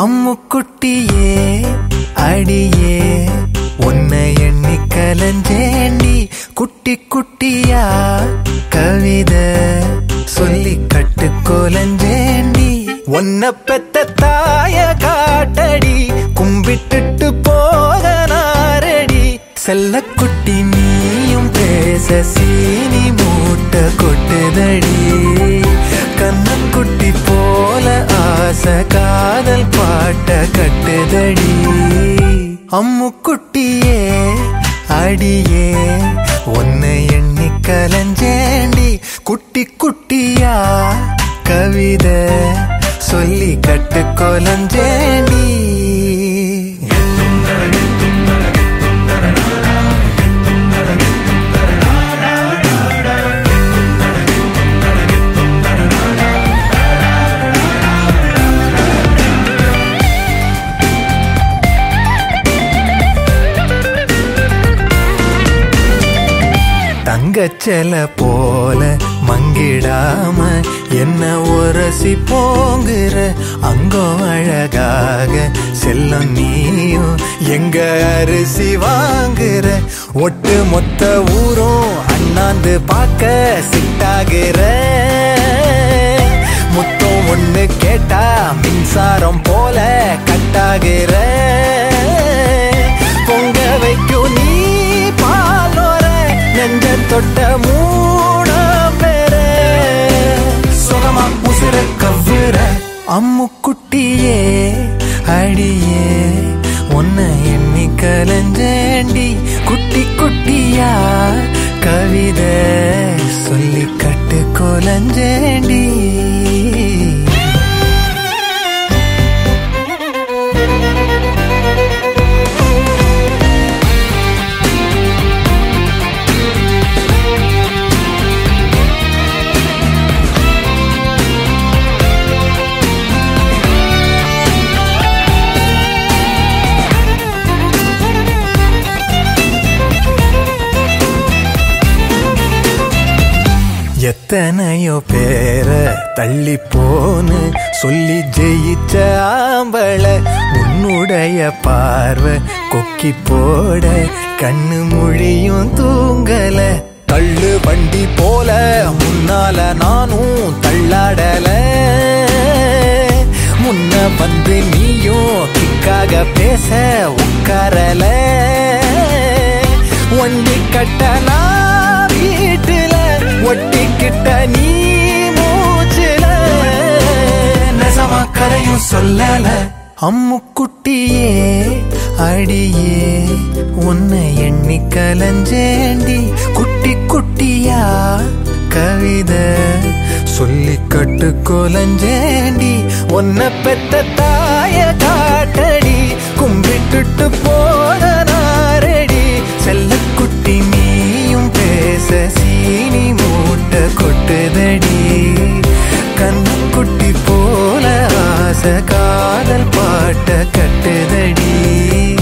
அம்முக்குட்டியே அடியே உன்னை எண்ணி கலஞ்சேண்டி குட்டி குட்டியா கவிதை சொல்லி கட்டு கோலஞ்சேண்டி உன்னை பெத்த தாய காட்டடி கும்பிட்டுட்டு போக நாரடி செல்ல குட்டி நீயும் பேச சீனி மூட்டை கொட்டுதடி கண்ணக்குட்டி போல ஆசை காதல் பாட்ட கட்டுதடி அம்முக்குட்டியே அடியே உன்னை எண்ணி கலஞ்சேண்டி குட்டி குட்டியா கவிதை சொல்லி கட்டு கொலஞ்சேண்டி தங்கச்சல போல மங்கிடாம என்ன உரசி போங்குற அங்கோ அழகாக செல்லம் நீயும் எங்க அரிசி வாங்குற ஒட்டு மொத்த ஊரும் அண்ணாந்து பார்க்க சிட்டாகிற முத்தம் ஒண்ணு கேட்டா மின்சாரம் போல கட்டாகிற பொங்க வைக்கும் நீ பாலோர நெஞ்ச தொட்ட மூண பேர சுகமா உசிர கவ்வுற அம்முக்குட்டியே அடியே உன்னை எண்ணி கலஞ்சேண்டி குட்டி குட்டியா கவிதை சொல்லி கட்டு கோலஞ்சேண்டி எத்தனையோ பேர தள்ளி போன்னு சொல்லி ஜெயிச்ச ஆம்பள உன்னுடைய பார்வை கொக்கி போட கண்ணு மொழியும் தூங்கல தள்ளு வண்டி போல முன்னால நானும் தள்ளாடல முன்ன வந்து நீயும் கிக்காக பேச உட்காரல வண்டி கட்டலா வீட்டுல ஒட்டிக்கிட்ட நீ மூச்சுல நெசமா கரையும் சொல்லல அம்முக்குட்டியே அடியே உன்னை எண்ணி கலஞ்சேண்டி குட்டி குட்டியா கவிதை சொல்லி கட்டு கோலஞ்சேண்டி உன்னை பெத்த தாய காட்டடி கும்பிட்டுட்டு போக நாரடி செல்ல குட்டி நீயும் பேச சீனி மூட்டை கொட்டுதடி கண்ணக்குட்டி போல ஆசை காதல் பாட்ட கட்டுதடி